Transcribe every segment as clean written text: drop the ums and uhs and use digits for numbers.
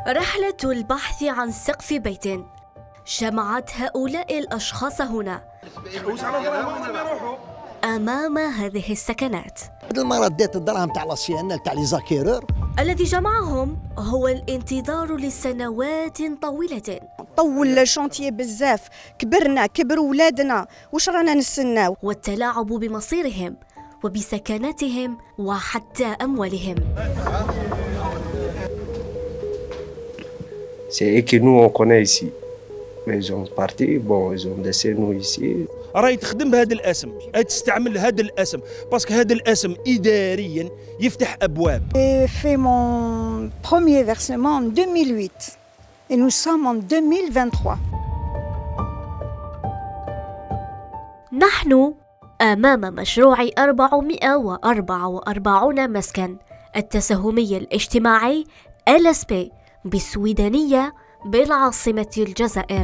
رحلة البحث عن سقف بيت جمعت هؤلاء الأشخاص هنا أمام هذه السكنات. هذا المرض ديت الدراهم تاع لاسيانال تاع لي زاكيرور. الذي جمعهم هو الانتظار لسنوات طويلة. طول الشانتيي بزاف، كبرنا كبر ولادنا، واش رانا نستناو؟ والتلاعب بمصيرهم وبسكناتهم وحتى أموالهم. C'est eux que nous on connaît ici. Mais ils ont parti, bon, ils ont laissé nous ici. راهي تخدم بهذا الاسم، تستعمل هذا الاسم، باسكو هذا الاسم اداريا يفتح ابواب. في mon premier versement en 2008 et nous sommes en 2023. نحن أمام مشروع 444 مسكن التساهمي الاجتماعي LSP بالسويدانية بالعاصمة الجزائر.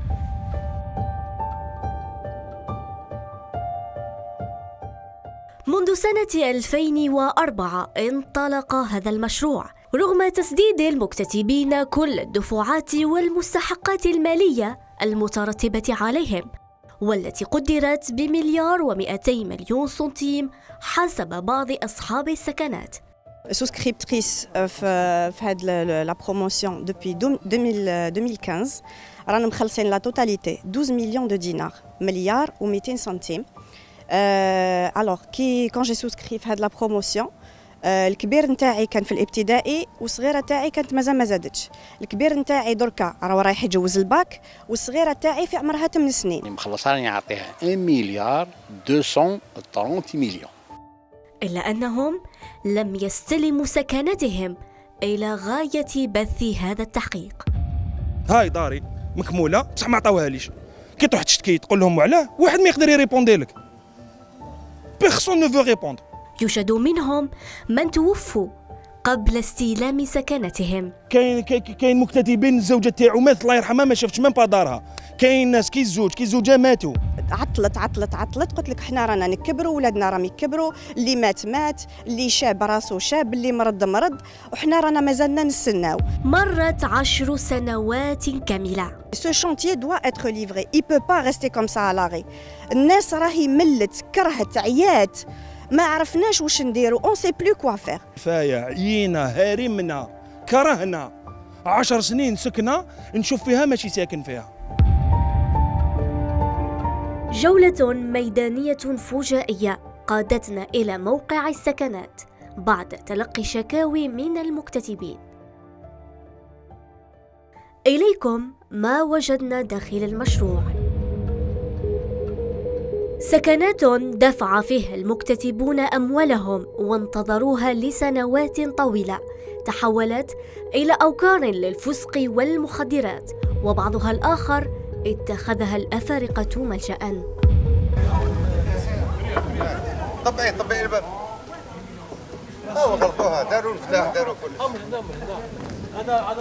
منذ سنة 2004 انطلق هذا المشروع رغم تسديد المكتتبين كل الدفعات والمستحقات المالية المترتبة عليهم، والتي قدرت ب1.2 مليار سنتيم حسب بعض أصحاب السكنات. سوسكريبتريس في هذه لا بروموسيون دوبي 2015 رانا مخلصين لا توتاليتي 12 مليون دو دينار، مليار و200 سنتيم. الوغ كي كون جي سوسكري في هذه لا بروموسيون، الكبير نتاعي كان في الابتدائي والصغيره تاعي كانت مازال ما زادتش. الكبير نتاعي دركا راه رايح يجوز الباك، والصغيره تاعي في عمرها 8 سنين. مخلصه راني نعطيها 1 مليار 230 مليون. إلا أنهم لم يستلموا سكناتهم إلى غاية بث هذا التحقيق. هاي داري مكموله بصح ما عطاوهاليش. كي تروح تشتكي تقول لهم علاه، واحد ما يقدر يريبوندي لك. بيرسون نو فو ريبوندر. يوجد منهم من توفوا قبل استلام سكناتهم. كاين مكتتبين الزوجه تاعو مات الله يرحمها ما شافتش ميم با دارها. كاين ناس كي الزوجه ماتوا. عطلت قلت لك حنا رانا نكبروا، ولادنا راهم يكبروا، اللي مات، اللي شاب راسو شاب، اللي مرض، وحنا رانا مازالنا نستناو. مرت 10 سنوات كاملة. Ce chantier doit être livré. Il peut pas rester comme ça à l'arrêt. الناس راهي ملت، كرهت، عيات، ما عرفناش واش نديروا، on sait plus quoi faire. كفايه، عيينا، هارمنا، كرهنا. 10 سنين سكنه نشوف فيها ماشي ساكن فيها. جولة ميدانية فجائية قادتنا إلى موقع السكنات بعد تلقي شكاوي من المكتتبين. إليكم ما وجدنا داخل المشروع. سكنات دفع فيها المكتتبون أموالهم وانتظروها لسنوات طويلة، تحولت إلى أوكار للفسق والمخدرات، وبعضها الآخر اتخذها الأفارقة ملجأ. طبعي الباب. غلطوها، داروا المفتاح، داروا كل شيء. هذا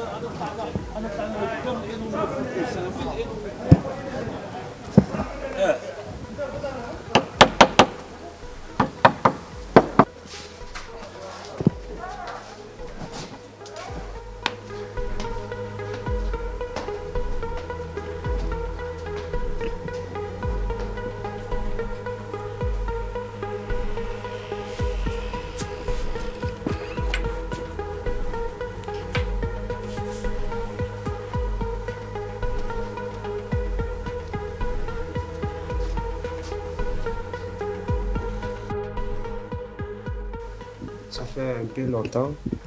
Ça fait un peu longtemps.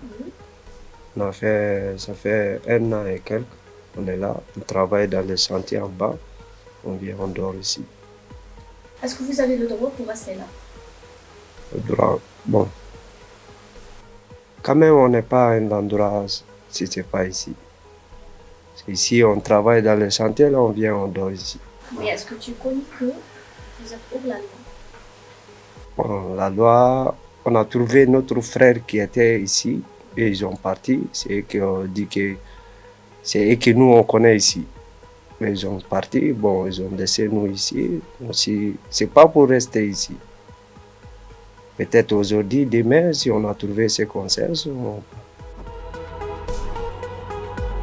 Ça fait 1 an et quelques. On est là, on travaille dans les chantiers en bas. On vient, on dort ici. Est-ce que vous avez le droit pour rester là? Le droit, bon. Quand même, on n'est pas à un endroit si c'est pas ici. Ici, on travaille dans les chantiers, là, on vient, on dort ici. Mais est-ce que tu connais que vous êtes hors la loi? Bon, la loi, on a trouvé notre frère qui était ici et ils ont parti. C'est eux qui ont dit que c'est eux que nous on connaît ici. Mais ils ont parti, bon, ils ont laissé nous ici. Aussi, c'est pas pour rester ici. Peut-être aujourd'hui, demain, si on a trouvé ces concerts,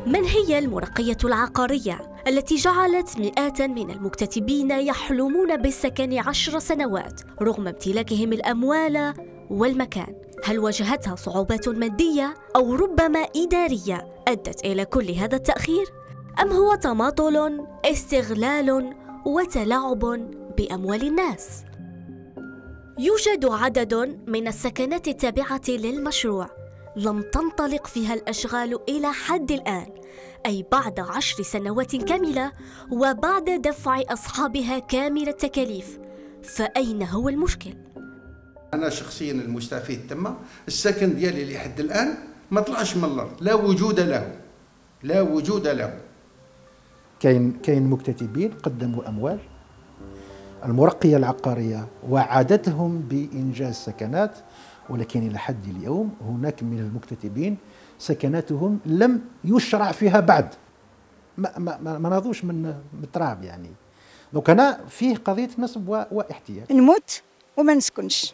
من هي المرقية العقارية التي جعلت مئات من المكتتبين يحلمون بالسكن 10 سنوات رغم امتلاكهم الأموال والمكان؟ هل واجهتها صعوبات مادية أو ربما إدارية أدت إلى كل هذا التأخير؟ أم هو تماطل، استغلال وتلاعب بأموال الناس؟ يوجد عدد من السكنات التابعة للمشروع لم تنطلق فيها الأشغال إلى حد الآن، أي بعد 10 سنوات كاملة وبعد دفع أصحابها كامل التكاليف. فأين هو المشكل؟ أنا شخصيا المستفيد تما السكن ديالي لحد الآن ما طلعش من الأرض، لا وجود له، لا وجود له. كاين مكتتبين قدموا أموال، المرقية العقارية وعدتهم بإنجاز سكنات، ولكن إلى حد اليوم هناك من المكتتبين سكناتهم لم يشرع فيها بعد، ما ناضوش من التراب يعني. دونك أنا فيه قضية نصب واحتيال. نموت وما نسكنش،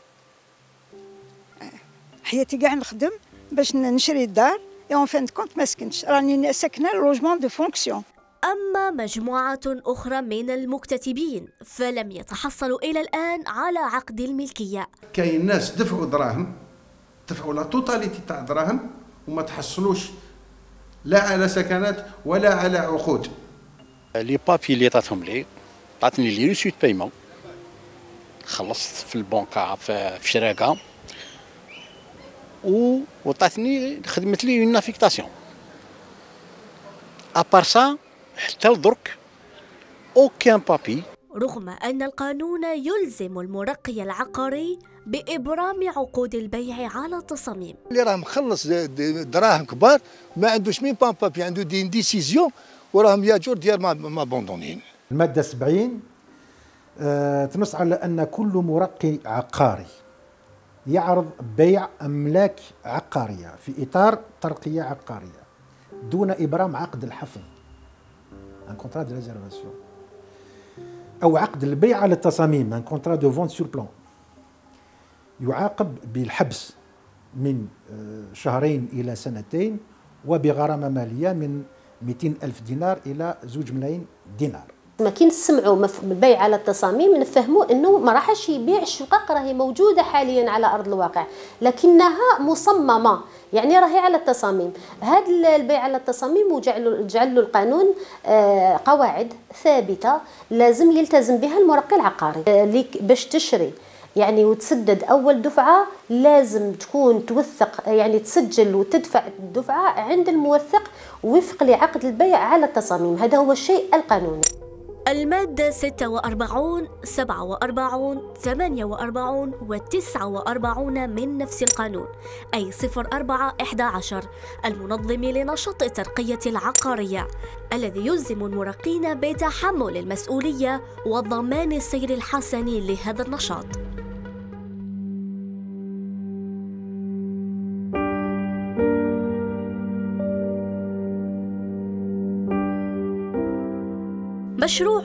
حياتي كاع نخدم باش نشري الدار، اون فين كونت ما سكنتش، راني ساكنه لوجمون دو فونكسيون. أما مجموعة أخرى من المكتتبين فلم يتحصلوا إلى الآن على عقد الملكية. كاين ناس دفعوا دراهم، دفعوا لا توتاليتي تاع دراهم وما تحصلوش لا على سكنات ولا على عقود. لي بابي اللي عطاتهم لي، عطاتني لي ريسيت بايمون، خلصت في البنكة في شراكة، وعطاتني خدمت لي اون افيكتاسيون. ابار سا حتى لدرك اوكان بابي. رغم أن القانون يلزم المرقي العقاري بإبرام عقود البيع على التصاميم. اللي راه مخلص دراهم كبار ما عندوش مين بابي، عنده ديسيزيون وراهم يا جور ديال ما بوندونين. المادة 70 تنص على أن كل مرقي عقاري يعرض بيع أملاك عقارية في إطار ترقية عقارية دون إبرام عقد الحفظ un contrat de réservation أو عقد البيع على التصاميم un contrat de vente sur plan، يعاقب بالحبس من 2 إلى 2 سنين وبغرامة مالية من 200,000 دينار إلى 2 ملايين دينار. ما كي نسمعوا البيع على التصاميم نفهموا انه ما راحش يبيع الشقق، راهي موجوده حاليا على ارض الواقع لكنها مصممه، يعني راهي على التصاميم. هذا البيع على التصاميم وجعل له القانون قواعد ثابته لازم يلتزم بها المرقي العقاري. باش تشري يعني وتسدد اول دفعه لازم تكون توثق، يعني تسجل وتدفع الدفعه عند الموثق وفق لعقد البيع على التصاميم. هذا هو الشيء القانوني. المادة 46 47 48 و 49 من نفس القانون، أي 04/11 المنظم لنشاط الترقية العقارية الذي يلزم المرقين بتحمل المسؤولية وضمان السير الحسن لهذا النشاط. مشروع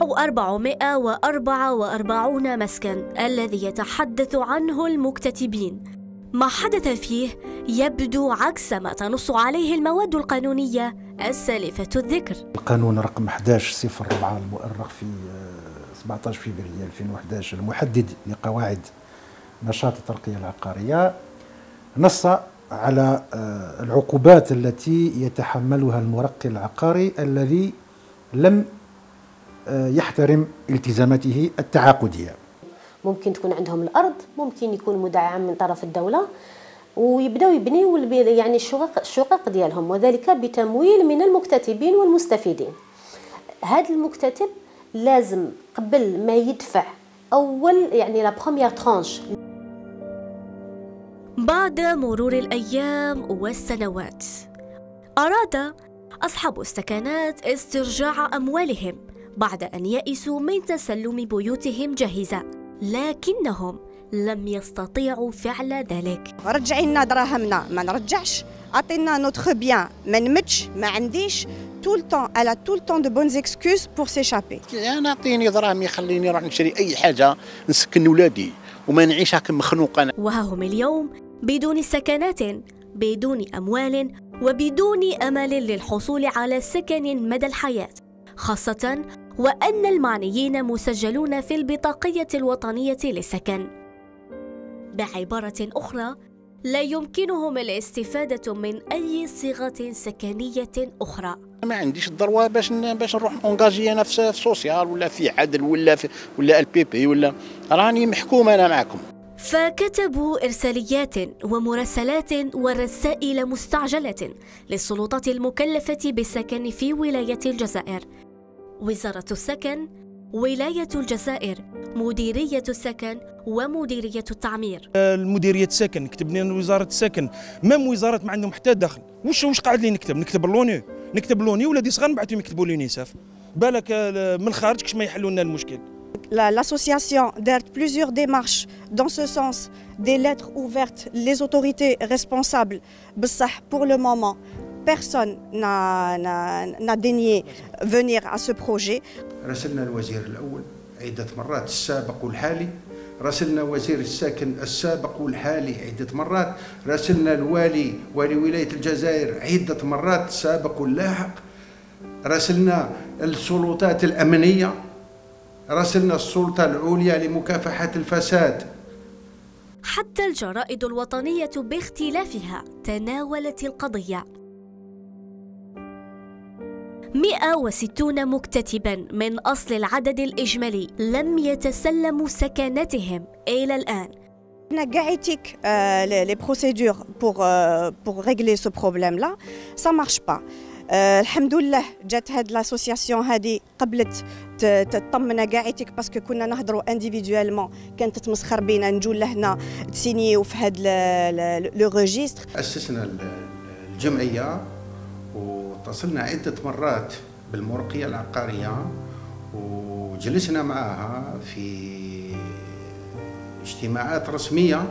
444 مسكن الذي يتحدث عنه المكتتبين، ما حدث فيه يبدو عكس ما تنص عليه المواد القانونية السالفة الذكر. القانون رقم 11/04 المؤرخ في 17 فبراير 2011 المحدد لقواعد نشاط الترقية العقارية نص على العقوبات التي يتحملها المرقي العقاري الذي لم يحترم التزاماته التعاقدية. ممكن تكون عندهم الأرض، ممكن يكون مدعم من طرف الدولة ويبداو يبنيوا يعني الشقق ديالهم، وذلك بتمويل من المكتتبين والمستفيدين. هذا المكتتب لازم قبل ما يدفع أول يعني لا بروميير ترانش. بعد مرور الأيام والسنوات أراد أصحاب السكنات استرجاع أموالهم بعد أن يئسوا من تسلم بيوتهم جاهزة، لكنهم لم يستطيعوا فعل ذلك. رجعي لنا دراهمنا، ما نرجعش، عطينا نوتخ بيان، ما نمتش، ما عنديش، tout le temps elle a tout le temps de bonnes excuses pour s'échapper. انا اعطيني دراهمي خليني نروح نشري اي حاجه نسكن ولادي وما نعيش هكا مخنوق. وها هم اليوم بدون سكنات، بدون أموال وبدون أمل للحصول على سكن مدى الحياة، خاصة وأن المعنيين مسجلون في البطاقية الوطنية للسكن. بعبارة أخرى، لا يمكنهم الاستفادة من أي صيغة سكنية أخرى. ما عنديش الضروة باش نروح اونجاجي انا في سوسيال ولا في عدل ولا البي بي ولا راني محكوم انا معكم. فكتبوا إرساليات ومراسلات ورسائل مستعجلة للسلطات المكلفة بالسكن في ولاية الجزائر: وزارة السكن، ولاية الجزائر، مديرية السكن، ومديرية التعمير. المديرية السكن كتب لنا وزارة السكن، مام وزارة ما عندهم حتى دخل. واش قاعد لي نكتب لوني، ولادي صغار نبعثهم يكتبوا لونيسف، بالك من الخارج كش ما يحلوا لنا المشكل. L'association dert plusieurs démarches dans ce sens, des lettres ouvertes, les autorités responsables. Pour le moment, personne n'a daigné venir à ce projet. راسلنا الوزير الأول عدة مرات السابق والحالي، راسلنا وزير السكن السابق والحالي عدة مرات، راسلنا والي ولاية الجزائر عدة مرات السابق واللاحق، راسلنا السلطات الأمنية، راسلنا السلطة العليا لمكافحة الفساد. حتى الجرائد الوطنية باختلافها تناولت القضية. 160 مكتتباً من أصل العدد الإجمالي لم يتسلموا سكناتهم إلى الآن. On a gagné les procédures pour régler ce problème-là, ça marche pas. الحمد لله جات هاد لاسوسياسيون هادي قبلت تطمنا كاعيتك باسكو كنا نهضروا انديفيدوالمون، كانت تتمسخر بينا نجوا لهنا تسينيو في هاد لو ريجستر. اسسنا الجمعيه واتصلنا عده مرات بالمرقيه العقاريه وجلسنا معها في اجتماعات رسميه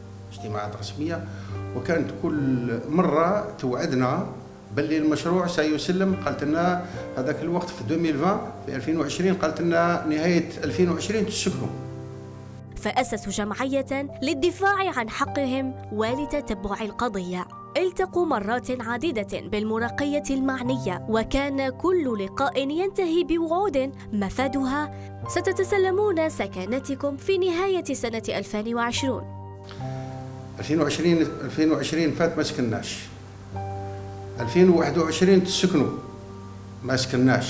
وكانت كل مره توعدنا باللي المشروع سيسلم. قالت لنا هذاك الوقت في 2020 في 2020 قالت لنا نهايه 2020 تسكنوا. فأسسوا جمعية للدفاع عن حقهم ولتتبع القضية. التقوا مرات عديدة بالمرقية المعنية، وكان كل لقاء ينتهي بوعود مفادها ستتسلمون سكناتكم في نهاية سنة 2020. 2020 فات ما سكناش، 2021 تسكنوا ما سكناش،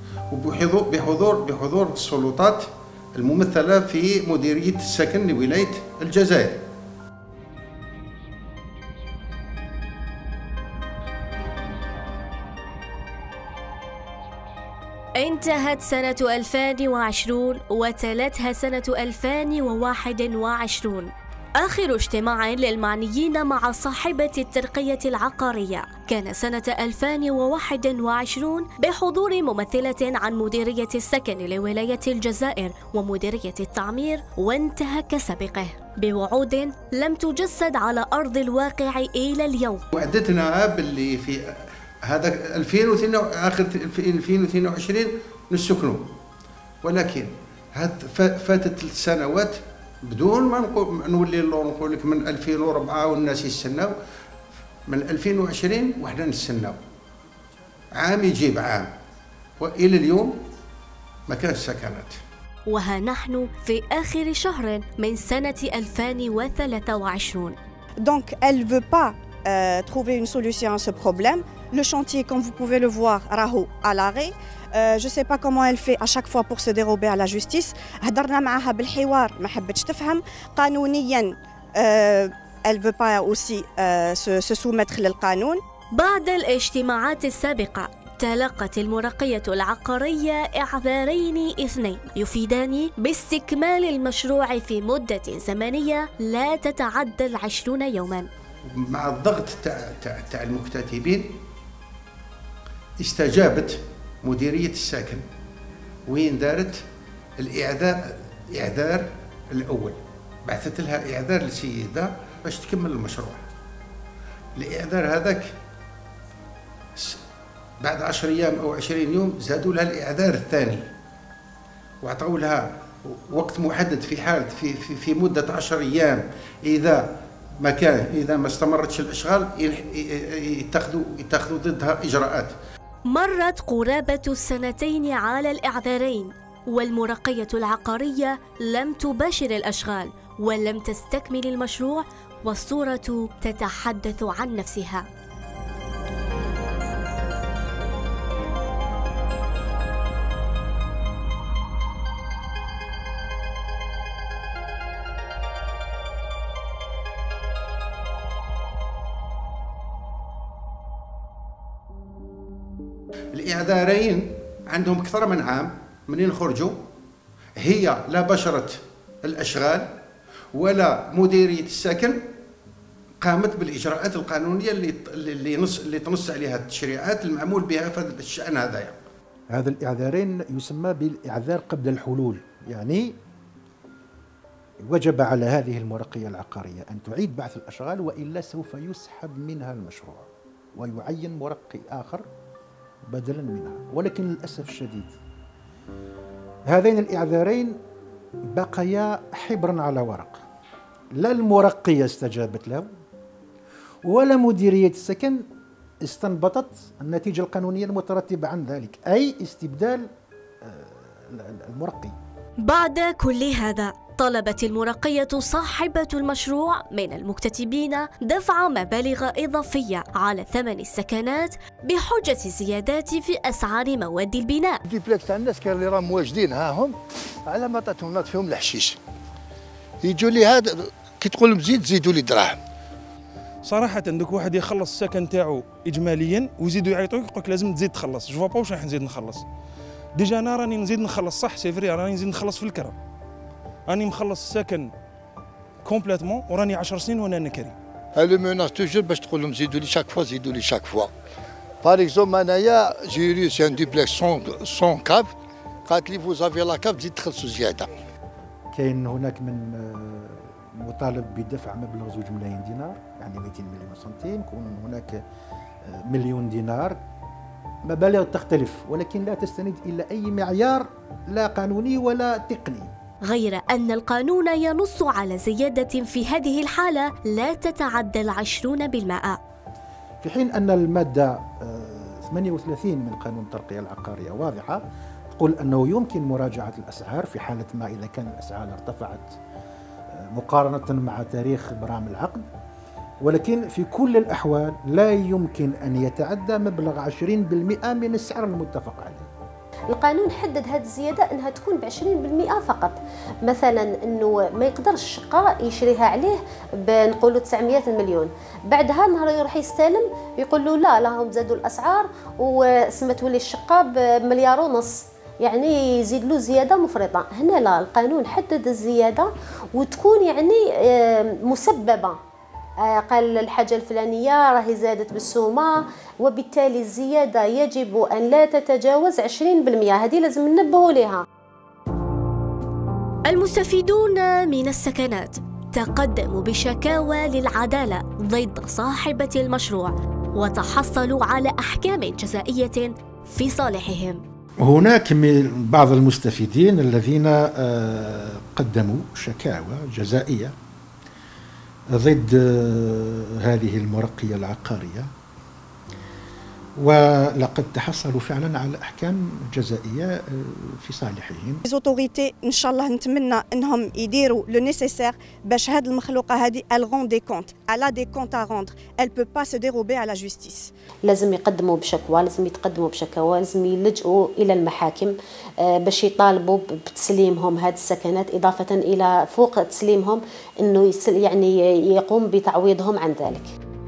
بحضور السلطات الممثلة في مديرية السكن لولاية الجزائر. انتهت سنة 2020 وتلتها سنة 2021. آخر اجتماع للمعنيين مع صاحبة الترقية العقارية كان سنة 2021 بحضور ممثلة عن مديرية السكن لولاية الجزائر ومديرية التعمير، وانتهى كسابقه بوعود لم تجسد على أرض الواقع إلى اليوم. وعدتنا باللي في هذا 2022 نسكنوا، ولكن فاتت 3 سنوات بدون ما نولي نقول لك من 2004 والناس يستناو، من 2020 وحنا نستناو، عام يجيب عام، والى اليوم ما كانش سكنات. وها نحن في آخر شهر من سنة 2023. Donc elle veut pas trouver une solution à ce problème. Le chantier, comme vous pouvez le voir, راهو à l'arrêt. Je sais pas comment elle fait à chaque fois pour se dérober à la justice. هضرنا معها بالحوار ما حبتش تفهم قانونيا. Elle veut pas aussi se soumettre للقانون. بعد الاجتماعات السابقة تلقت المرقية العقارية إعذارين 2 يفيدان باستكمال المشروع في مدة زمنية لا تتعدى 20 يوما. مع الضغط تاع المكتتبين استجابت مديرية السكن وين دارت الإعذار الأول، بعثت لها إعذار للسيدة باش تكمل المشروع. الإعذار هذاك بعد 10 أيام أو 20 يوم زادوا لها الإعذار الثاني وعطوا لها وقت محدد في حالة في مدة 10 أيام إذا مكان اذا ما استمرتش الاشغال يتخذوا ضدها اجراءات. مرت قرابة السنتين على الإعذارين، والمرقية العقارية لم تباشر الأشغال ولم تستكمل المشروع، والصورة تتحدث عن نفسها. الإعذارين عندهم أكثر من عام منين خرجوا، هي لا بشرت الأشغال ولا مديرية السكن قامت بالإجراءات القانونية اللي تنص عليها التشريعات المعمول بها في هذا الشأن هذايا. هذا الإعذارين يسمى بالإعذار قبل الحلول، يعني وجب على هذه المرقية العقارية أن تعيد بعث الأشغال وإلا سوف يسحب منها المشروع ويعين مرقي آخر بدلا منها. ولكن للأسف الشديد هذين الإعذارين بقيا حبرا على ورق، لا المرقية استجابت له ولا مديرية السكن استنبطت النتيجة القانونية المترتبة عن ذلك، أي استبدال المرقي. بعد كل هذا طلبت المرقية صاحبة المشروع من المكتتبين دفع مبالغ إضافية على ثمن السكنات بحجة الزيادات في أسعار مواد البناء. الديبلكس تاع الناس كان اللي راهم واجدين هاهم على ما عطاتهم ناط فيهم الحشيش، يجوا لي هذا كي تقول لهم زيد زيدوا لي دراهم. صراحة دوك واحد يخلص السكن تاعو إجماليا ويزيدوا يعيطوك يقولك لازم تزيد تخلص، جو با واش راح نزيد نخلص. ديجا أنا راني نزيد نخلص، صح سي فري راني نزيد نخلص في الكرا، راني مخلص السكن كومبليتمون وراني 10 سنين وانا نكري. لو موناس توجور باش تقول لهم زيدوا لي شاك فوا زيدوا لي شاك فوا. باغ اكزومبل انايا جي ريوسي ان دوبلكس 100 كاف، قالت لي فوز افي لا كاف تزيد تخلصوا زياده. كاين هناك من مطالب بدفع مبلغ 2 ملايين دينار، يعني 200 مليون سنتيم، كون هناك مليون دينار، مبالغ تختلف ولكن لا تستند إلى أي معيار لا قانوني ولا تقني. غير أن القانون ينص على زيادة في هذه الحالة لا تتعدى 20%، في حين أن المادة 38 من قانون الترقية العقارية واضحة، تقول أنه يمكن مراجعة الأسعار في حالة ما إذا كان الأسعار ارتفعت مقارنة مع تاريخ برام العقد، ولكن في كل الأحوال لا يمكن أن يتعدى مبلغ 20% من السعر المتفق عليه. القانون حدد هذه الزيادة أنها تكون ب20% فقط، مثلا أنه ما يقدرش الشقة يشريها عليه بنقولوا 900 مليون، بعدها نهار يروح يستلم يقول له لا هم زادوا الأسعار وسما تولي الشقة ب1.5 مليار، يعني يزيد له زيادة مفرطة. هنا لا، القانون حدد الزيادة وتكون يعني مسببة، قال الحاجة الفلانية راهي زادت بالسومة وبالتالي الزيادة يجب أن لا تتجاوز 20%، هذه لازم ننبهوا لها. المستفيدون من السكنات تقدموا بشكاوى للعدالة ضد صاحبة المشروع وتحصلوا على أحكام جزائية في صالحهم. هناك من بعض المستفيدين الذين قدموا شكاوى جزائية ضد هذه المرقية العقارية، ولقد تحصلوا فعلا على احكام جزائيه في صالحهم. ليزوتوريتي ان شاء الله نتمنى انهم يديروا لو نيسيسير باش هذه المخلوقه هذه ال غون دي كونت، الا دي كونت ا روندر، ال بو با سو ديروبي على جوستيس. لازم يقدموا بشكوى، لازم يتقدموا بشكوى، لازم يلجؤوا الى المحاكم باش يطالبوا بتسليمهم هذه السكنات، اضافه الى فوق تسليمهم انه يعني يقوم بتعويضهم عن ذلك.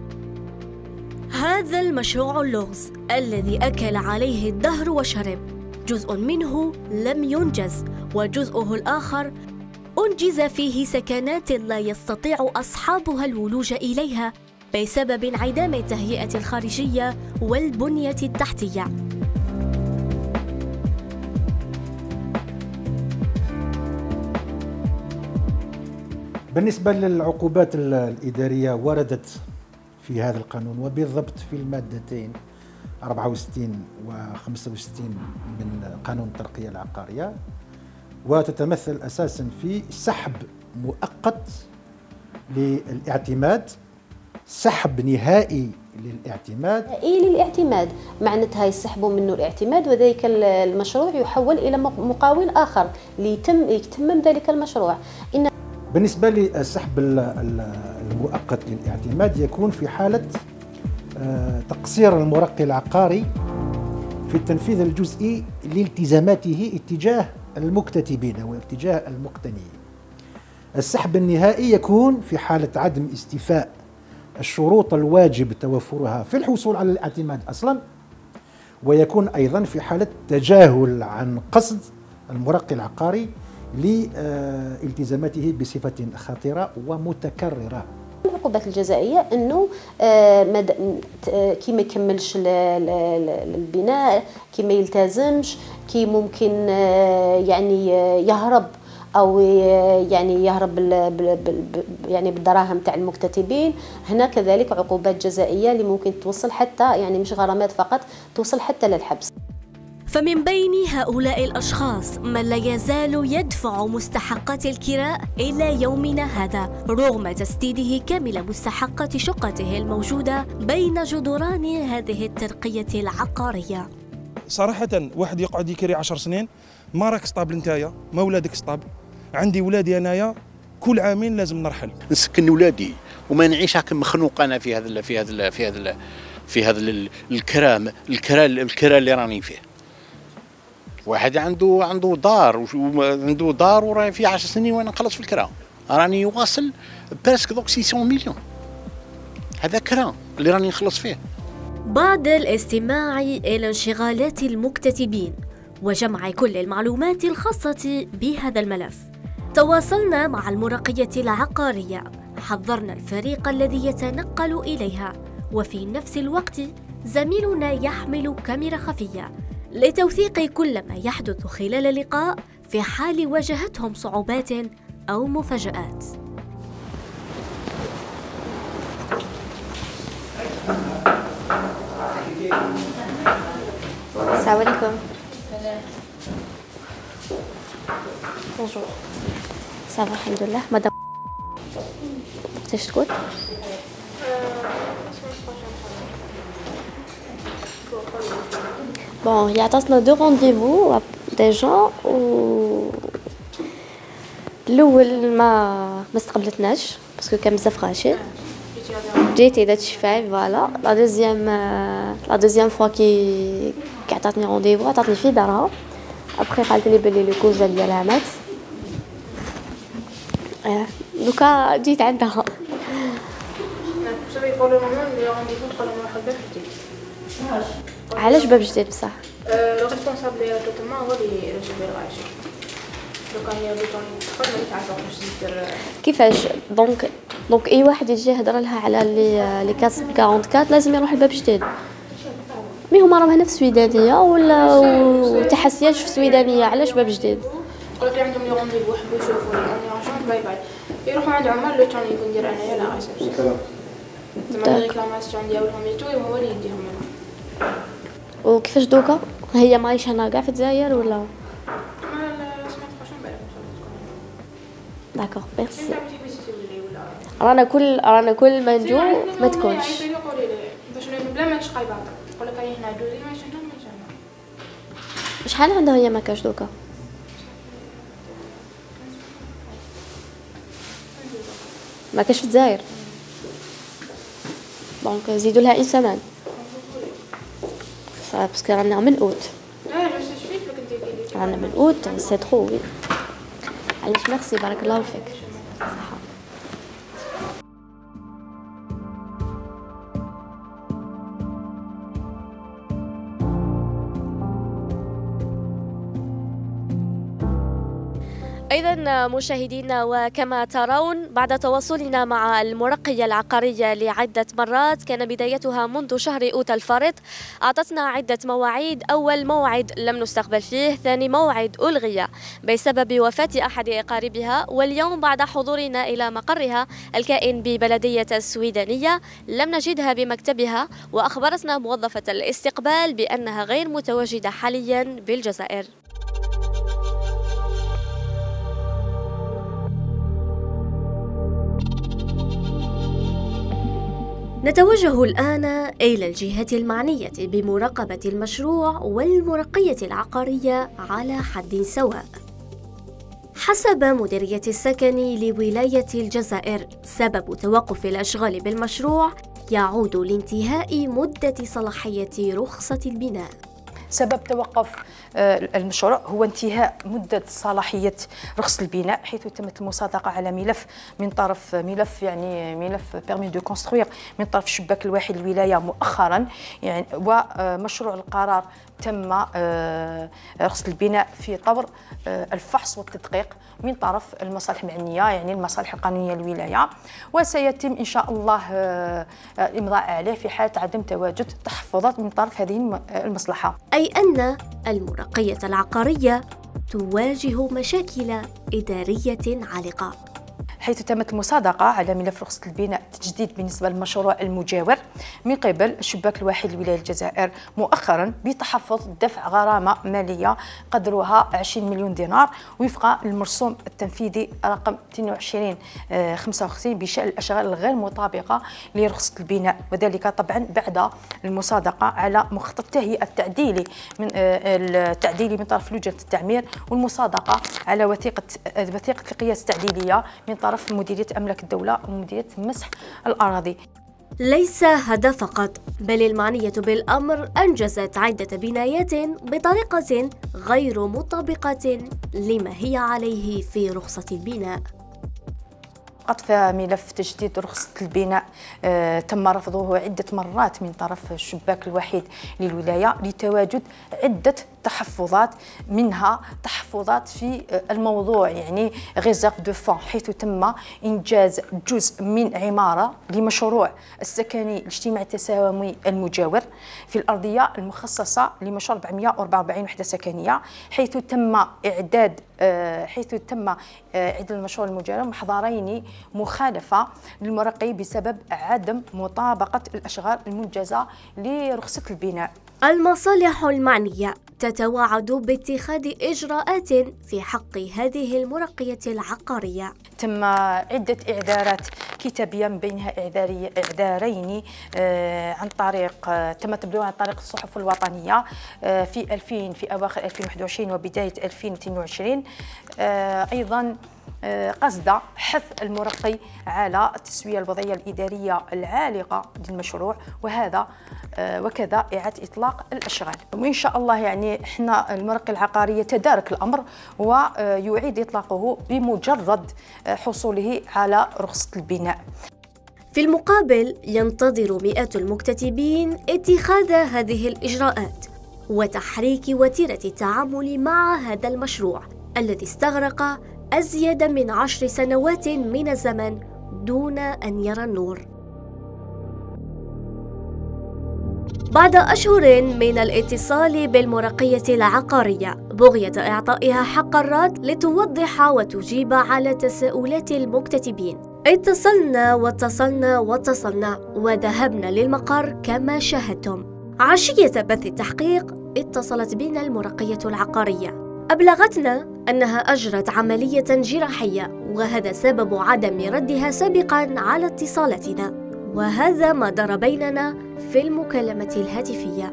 هذا المشروع اللغز الذي أكل عليه الدهر وشرب، جزء منه لم ينجز وجزءه الآخر أنجز فيه سكنات لا يستطيع أصحابها الولوج إليها بسبب انعدام التهيئة الخارجية والبنية التحتية. بالنسبة للعقوبات الإدارية وردت في هذا القانون وبالضبط في المادتين 64 و 65 من قانون الترقية العقارية، وتتمثل أساسا في سحب مؤقت للاعتماد، سحب نهائي للاعتماد. للاعتماد معناتها يسحبوا منه الاعتماد، وذلك المشروع يحول إلى مقاول آخر ليتمم ذلك المشروع. بالنسبة للسحب المؤقت للاعتماد يكون في حالة تقصير المرقي العقاري في التنفيذ الجزئي لالتزاماته اتجاه المكتتبين واتجاه المقتنيين. السحب النهائي يكون في حالة عدم استيفاء الشروط الواجب توفرها في الحصول على الاعتماد أصلا، ويكون أيضا في حالة تجاهل عن قصد المرقي العقاري لالتزاماته بصفة خطيرة ومتكررة. العقوبات الجزائية أنه كي ما يكملش البناء، كي ما يلتزمش، كي ممكن يعني يهرب أو يعني يهرب يعني بالدراهم تاع المكتتبين. هنا كذلك عقوبات جزائية اللي ممكن توصل حتى يعني مش غرامات فقط، توصل حتى للحبس. فمن بين هؤلاء الأشخاص من لا يزال يدفع مستحقات الكراء إلى يومنا هذا رغم تسديده كامل مستحقات شقته الموجودة بين جدران هذه الترقية العقارية. صراحة واحد يقعد يكري 10 سنين، ما راك سطابل نتايا، ما ولادك سطابل. عندي ولادي انايا كل عامين لازم نرحل، نسكن ولادي وما نعيش هكا مخنوق انا في هذا الكرا اللي راني فيه. واحد عنده دار وراني فيه 10 سنين وانا نخلص في الكرا، راني يواصل برسك دوك 600 مليون. هذا كرا اللي راني نخلص فيه. بعد الاستماع إلى انشغالات المكتتبين وجمع كل المعلومات الخاصة بهذا الملف، تواصلنا مع المرقية العقارية، حضرنا الفريق الذي يتنقل إليها، وفي نفس الوقت زميلنا يحمل كاميرا خفية لتوثيق كل ما يحدث خلال اللقاء في حال واجهتهم صعوبات أو مفاجآت. السلام عليكم. بونجور. صافا الحمد لله. مدام وقتاش تكون؟ بون هي عطاتنا دو رونديفو ديجا، و الاول ما استقبلتناش باسكو كان بزاف غاشي. جيتي درت شفاي فوالا. لا دوزيام فوا كي عطاتني رونديفو عطاتني في دارها، ابخي قالت لي بلي لو كوزا ديالها مات. دوكا جيت عندها. علاش باب جديد بصح؟ لو ريسبونسابل ديال التوتما هو اللي رجع الغاشي. دوكا هي بوطون تدخل ما تعرفش واش دير كيفاش. دونك اي واحد يجي يهضر لها على لي كاس 44 لازم يروح لباب جديد. مي هما راهم هنا في السويدانيه ولا تحسياش في السويدانيه، علاش باب جديد؟ يقول لك عندهم لي رونديفو يحبوا يشوفوا لي اونيرجون باي باي، يروحوا عند عمر لو طون يكون ندير انايا لا ريسبسيون زعما ريكلاماسيون ديالهم ايتو هو اللي يديهم لنا. وكيفاش دوكا هي مايشه هنا كاع في الجزائر ولا؟ داكوغ ميرسي. رانا كل ما نجو ما تكونش. باش بلا ما تشقاي بعض يقول لك هنا دوزي ماشي هنا ماشي هنا. شحال عندها هي ما كاش دوكا؟ ما كاش في الجزائر. دونك زيدوا لها ان سمان باسكو رانا من اوت. رانا من اوت سي ترو وي. علاش ميرسي بارك الله فيك. صحة. إذن مشاهدينا، وكما ترون بعد تواصلنا مع المرقية العقارية لعدة مرات كان بدايتها منذ شهر أوت الفارط، أعطتنا عدة مواعيد. أول موعد لم نستقبل فيه، ثاني موعد ألغي بسبب وفاة أحد أقاربها، واليوم بعد حضورنا إلى مقرها الكائن ببلدية السويدانية لم نجدها بمكتبها، وأخبرتنا موظفة الاستقبال بأنها غير متواجدة حاليا بالجزائر. نتوجه الآن إلى الجهات المعنية بمراقبة المشروع والمرقية العقارية على حد سواء. حسب مديرية السكن لولاية الجزائر، سبب توقف الأشغال بالمشروع يعود لانتهاء مدة صلاحية رخصة البناء. سبب توقف المشروع هو انتهاء مدة صلاحية رخصة البناء، حيث تمت المصادقة على ملف من طرف ملف بيرمي دو كونستروير من طرف الشباك الواحد الولاية مؤخرا، يعني ومشروع القرار تم رخصة البناء في طور الفحص والتدقيق من طرف المصالح المعنية، يعني المصالح القانونية للولاية، وسيتم إن شاء الله الإمضاء عليه في حالة عدم تواجد تحفظات من طرف هذه المصلحة. أي أن المرقية العقارية تواجه مشاكل إدارية عالقة، حيث تمت المصادقة على ملف رخصة البناء التجديد بالنسبة للمشروع المجاور من قبل الشباك الواحد لولاية الجزائر مؤخرا بتحفظ دفع غرامة مالية قدرها 20 مليون دينار وفق المرسوم التنفيذي رقم 2255 بشأن الأشغال الغير مطابقة لرخصة البناء، وذلك طبعا بعد المصادقة على مخطط التهيئة التعديلي من طرف لجنة التعمير، والمصادقة على وثيقة القياس التعديلية من طرف مديرية أملاك الدولة ومديرية مسح الأراضي. ليس هذا فقط، بل المعنية بالأمر أنجزت عدة بنايات بطريقة غير مطابقة لما هي عليه في رخصة البناء. فقط في ملف تجديد رخصة البناء تم رفضه عدة مرات من طرف الشباك الوحيد للولاية لتواجد عدة تحفظات، منها تحفظات في الموضوع يعني ريزيرف دو فون، حيث تم إنجاز جزء من عمارة لمشروع السكني الاجتماعي التساهمي المجاور في الأرضية المخصصة لمشروع 444 وحدة سكنية، حيث تم إعداد المشروع المجاور محضرين مخالفة للمرقي بسبب عدم مطابقة الأشغال المنجزة لرخصة البناء. المصالح المعنية تتوعد باتخاذ إجراءات في حق هذه المرقية العقارية. تم عدة إعذارات كتابية، من بينها إعذارين عن طريق تم تبليغها عن طريق الصحف الوطنية في أواخر 2021 وبداية 2022، أيضا قصد حث المرقي على التسوية الوضعية الإدارية العالقة للمشروع، وكذا إعادة إطلاق الأشغال. وإن شاء الله يعني إحنا المرقي العقاري يتدارك الأمر ويعيد إطلاقه بمجرد حصوله على رخصة البناء. في المقابل ينتظر مئات المكتتبين اتخاذ هذه الإجراءات وتحريك وتيرة التعامل مع هذا المشروع الذي استغرق أزيد من 10 سنوات من الزمن دون أن يرى النور. بعد أشهر من الاتصال بالمرقية العقارية بغية إعطائها حق الرد لتوضح وتجيب على تساؤلات المكتتبين، اتصلنا وذهبنا للمقر كما شاهدتم. عشية بث التحقيق اتصلت بنا المرقية العقارية، أبلغتنا أنها أجرت عملية جراحية، وهذا سبب عدم ردها سابقا على اتصالاتنا، وهذا ما دار بيننا في المكالمة الهاتفية.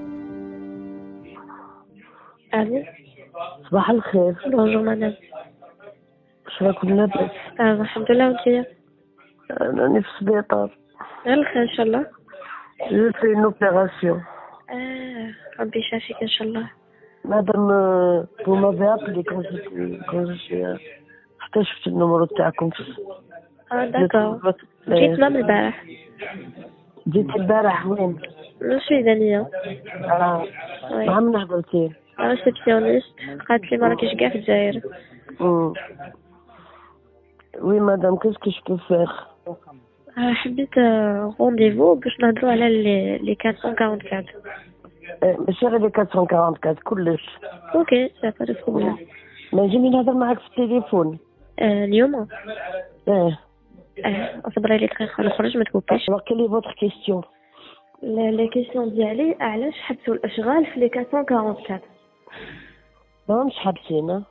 ألو، صباح الخير. بونجور مدام، واش راكم لاباس؟ الحمد لله. وانتيا؟ راني في السبيطار. الخير إن شاء الله. جو في اون اوبيراسيون. ربي يشافيك إن شاء الله. مادام vous m'avez appelé quand je suis حتى شفت النمرو تاعكم في داكور. جيت من البارح. جيت البارح وين؟ السويدانية. مع من هضرتي؟ ريسبسيونيست، قالت لي ما راكيش كاع في الجزائر. وي مادام كيسكو جو بو فيغ؟ حبيت رونديفو باش نهضروا على لي 444. ماشي غير لي 444 كلش. اوكي سا با دو بروبليم. نجي نهضر معاك في التليفون اليوم؟ اصبري لي دقيقة نخرج ما تكوبيش. كيلي فوتر كيستيون؟ لا كيستيون ديالي علاش حبسوا الاشغال في لي 444؟ ماهمش حابسين،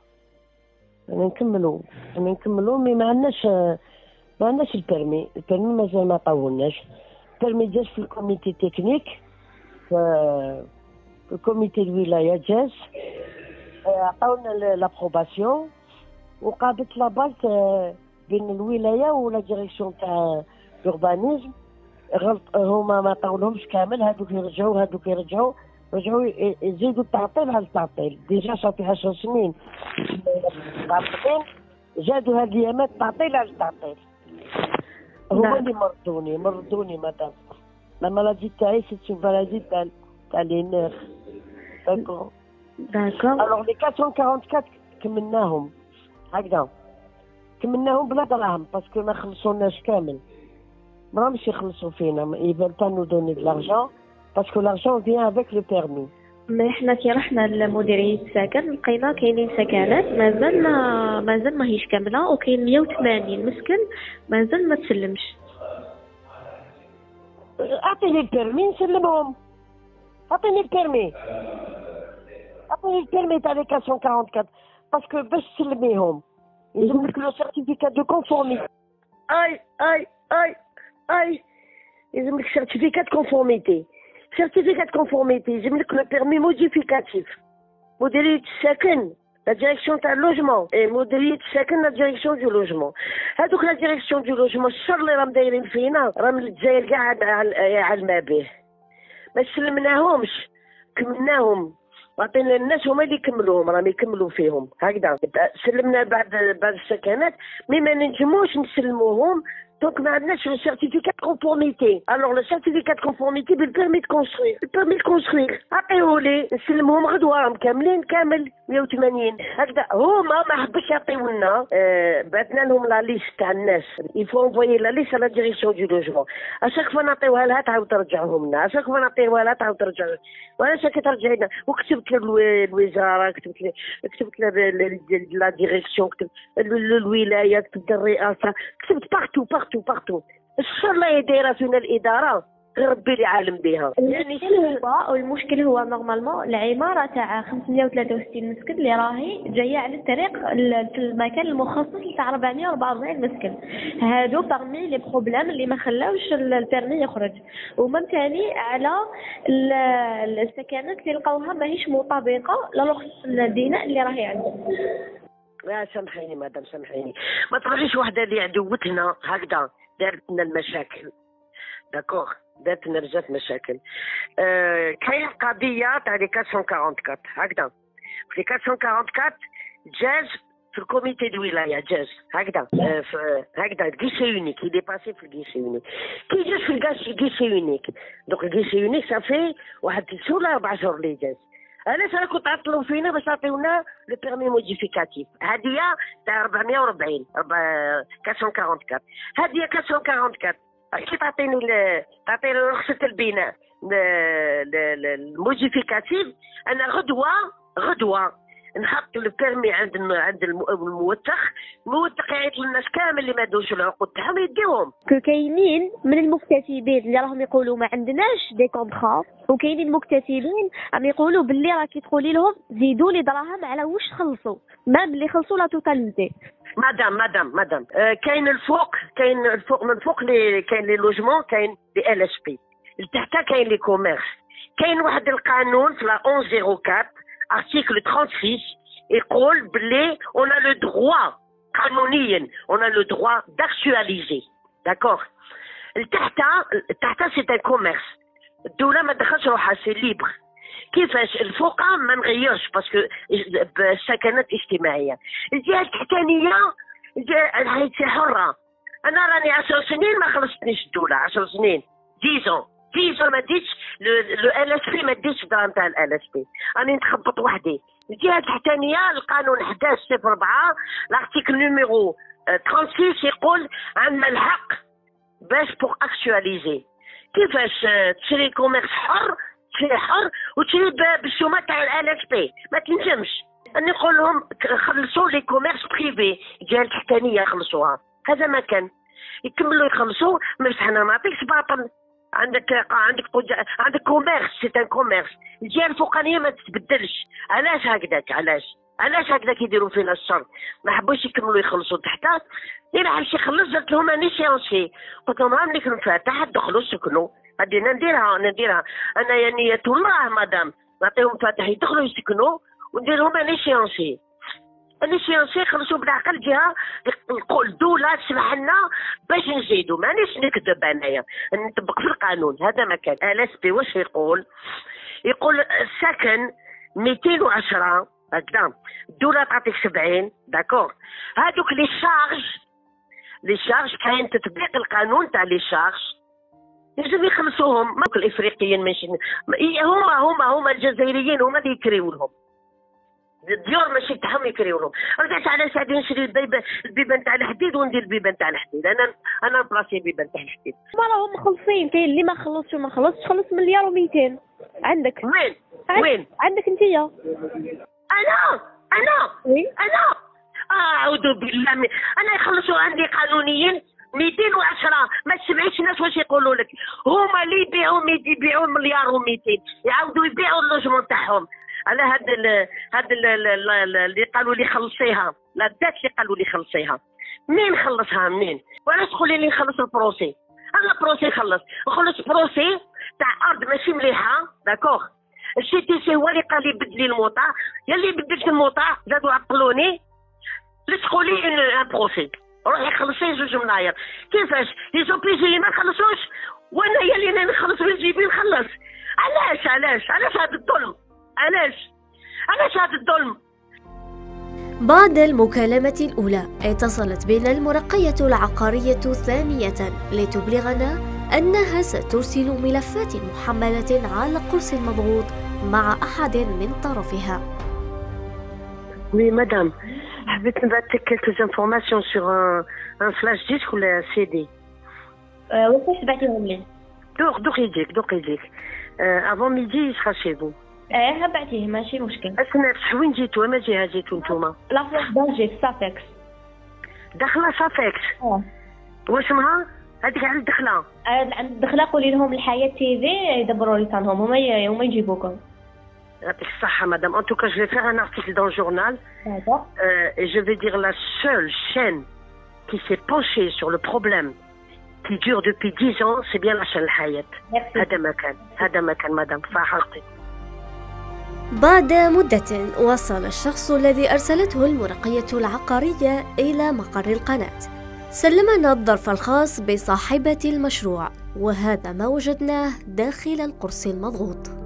نكملوا مي ما عندناش البيرمي مازال ما طولناش. البيرمي ديال في الكوميتي تكنيك في الكوميتي الولايه جاز عطاونا لابروباسيون وقابلت لابالت بين الولايه ولا ديريكسيون تاع لوربانيزم غلط هما ما عطاولهمش كامل هذوك يرجعوا رجعوا يزيدوا التعطيل على التعطيل ديجا صافي 10 سنين معطلين زادوا هاد الايامات تعطيل على التعطيل هما اللي مردوني مدام لا مالادي تاعي سي مالادي تاع لي نير داكور الوغ لي 444 كملناهم هكذا كملناهم بلا دراهم باسكو ما خلصوناش كامل ما راهمش يخلصوا فينا يبان با نو دوني دو لارجون باسكو لارجون فيان افيك لو بيرمي ما احنا كي رحنا لمديرية السكن لقينا كاينين سكنات مازال ماهيش كاملة وكاين 180 مسكن مازال ما تسلمش. اعطيني البيرمي نسلمهم اعطيني البيرمي تاع لي 444 باسكو باش تسلميهم يلزم لك لو سيرتيفيكا دو كونفورميتي اي يلزم لك سيرتيفيكا دو كونفورميتي يلزم لك لو بيرمي موديفيكاتيف مديرية السكن لا ديريكسيون تاع اللوجمون مديرية السكن لا ديريكسيون دو لوجمون هذوك لا ديريكسيون دو لوجمون الشر اللي راهم دايرين فينا راهم الجزائر كاع علما به ما سلمناهمش كملناهم عطينا الناس هما اللي يكملوهم راهم يكملوا فيهم هكذا سلمنا بعد السكنات مي ما نجموش نسلموهم دونك ما عندناش لو سيرتيفيكات كونفورميتي الوغ لو سيرتيفيكات كونفورميتي بالبيرمي دو كونستروير عطيهولي نسلموهم غدوه راهم كاملين كامل 180 هكذا هما ما حبش يعطيونا بعثنا لهم لا ليست تاع الناس يفو انفويي لا ليست على ديريكسيون دو لوجمون اشاك فوا نعطيوها لها تعاود ترجعهم لنا اشاك فوا نعطيوها لها تعاود ترجعهم وانا شاكي ترجع لنا وكتبت للوزاره كتبت لا ديريكسيون كتبت للولايه كتبت للرئاسه كتبت بارتو الشر لا دايره فينا الاداره غير ربي اللي عالم بها. المشكل هو نورمالمون العماره تاع 563 مسكن اللي راهي جايه على الطريق في المكان المخصص تاع 444 مسكن هادو باغمي لي بروبليم اللي ما خلاوش البيرمي يخرج ومن ثاني على السكنات اللي لقاوها ماهيش مطابقه لرخص البناء اللي راهي عندهم. لا سامحيني مدام سامحيني ما تبغيش وحده اللي عدوتنا هكذا دارت لنا المشاكل داكوغ دارت لنا بزاف مشاكل كاين قضيه تاع لي 444 هكذا في 444 جاز في الكوميتي دو ولايه جاز هكذا هكذا كيسي يونيك يدي باسي في الكيسي يونيك كي جاز في الكيسي يونيك دونك الكيسي يونيك صافي واحد 3 ولا 4 شهور اللي جاز علاش راكم تعطلوا فينا باش تعطيونا لو بيرمي موديفيكاتيف هذه تاع 440 444 هذه 444 كي تعطيني رخصة البناء الموديفيكاتيف انا غدوه نحط البيرمي عند الموثق يعيط للناس كامل اللي ما داوش العقود تاعهم يديوهم. كاينين من المكتتبين اللي راهم يقولوا ما عندناش دي كونطرا وكاينين مكتتبين عم يقولوا باللي راكي تقولي لهم زيدوا لي دراهم على واش خلصوا ما اللي خلصوا لا توتاليتي. مدام كاين الفوق من فوق كاين لي لوجمون كاين لي ال اس بي لتحت كاين لي كوميرس كاين واحد القانون في لا 1104 article 36 يقول بلي on a le droit قانونيا on a le droit d'actualiser d'accord التحت سي ان كوميرس الدوله ما دخلش روحها سي ليبر كيفاش الفوق ما نغيرش باسكو السكنات اجتماعيه الجهه التحتانيه الجهه حره انا راني 10 سنين ما خلصتنيش الدوله 10 سنين 10 ما ديتش لو ال اس بي ما ديتش دراهم تاع ال اس بي راني نتخبط وحدي الجهه التحتانيه القانون 1104 الارتيكل نيميرو 36 يقول عندنا الحق باش بور اكtualiser كيفاش تشري كوميرس حر تشري حر وتشري بالشومه تاع ال اس بي ما تنجمش اني نقول لهم خلصوا لي كوميرس بريفي الجهه التحتانيه خلصوها هذا ما كان يكملوا يخلصوا بصح حنا ما نعطيكش باطل عندك كوميرس سي ان كوميرس الجهه الفوقانيه ما تتبدلش علاش هكذاك علاش هكذا كيديروا فينا الشر؟ ما حبوش يكملوا يخلصوا تحت. الا حبش يخلص درت لهم اني سيونسي، قلت لهم ها ملي نفتح دخلوا سكنوا. غادي نديرها انا يا نية الله مدام نعطيهم فاتح يدخلوا يسكنوا وندير لهم اني سيونسي. اني سيونسي يخلصوا بالعقل جهه الدوله تسمح لنا باش نزيدوا. مانيش نكذب انايا، نطبق في القانون. هذا ما كان. الاسبي واش يقول السكن 210 هكذا، الدوله تعطيك 70 داكور. هذوك لي شارج كاين تطبيق القانون تاع لي شارج يجب يخلصوهم. ماك الافريقيين ماشي هما الجزائريين هما اللي يكريو لهم الديور، ماشي تاعهم يكريو لهم. رجعت على ساعه نشري البيبان تاع الحديد وندير البيبان تاع الحديد. انا نبلاصي البيبان تاع الحديد. ما راهم مخلصين، كاين اللي ما خلصش وما خلصش. خلص 1.2 مليار. عندك وين عندك انتيا؟ انا اعوذ بالله انا يخلصوا عندي قانونيين 210. ما تسمعيش الناس واش يقولوا لك. هما اللي يبيعوا 1.2 مليار يعاودوا يبيعوا اللوجمون تاعهم على هاد اللي قالوا لي خلصيها. لا داك اللي قالوا لي خلصيها. منين خلصها منين؟ وعلاش تقولي لي نخلص البروسي؟ انا بروسي نخلص بروسي تاع ارض ماشي مليحه داكوغ. السي تي سي هو اللي قال لي بدلي الموطا، يا اللي بدلت الموطا زادوا عطلوني. لا تقولي ان بروسي روحي خلصي 2 ملاير. كيفاش لي زوبيجي ما خلصوش وانا يا اللي نخلص من جيبي نخلص؟ علاش هذا الظلم؟ علاش هذا الظلم؟ بعد المكالمة الأولى اتصلت بنا المرقية العقارية ثانية لتبلغنا أنها سترسل ملفات محملة على قرص مضغوط مع أحد من طرفها. وي مدام، حبيت نبعثلك كلكو انفورماسيون سور ان فلاش ديسك ولا سي دي. وكيفاش تبعتيهم لي؟ دوق يجيك افون ميدي يسخا شي فو. بعتيه ماشي مشكل. اسمع وين جيتو؟ ما جهه جيتو نتوما؟ لا فلاش دالجي في سافكس. داخله سافكس؟ واش اسمها؟ هذيك عند الدخله. عند الدخله قولي لهم الحياه تي في يدبروا لي تانهم هما يجيبوكم. يعطيك الصحة madame. En tout cas, je vais faire un article dans le journal. D'accord. Et je vais dire la seule chaîne qui s'est penchée sur le problème qui dure depuis 10 ans, c'est bien la chaîne الحياة. هذا مكان madame. فحقي. بعد مدة وصل الشخص الذي أرسلته المرقية العقارية إلى مقر القناة. سلمنا الظرف الخاص بصاحبة المشروع، وهذا ما وجدناه داخل القرص المضغوط.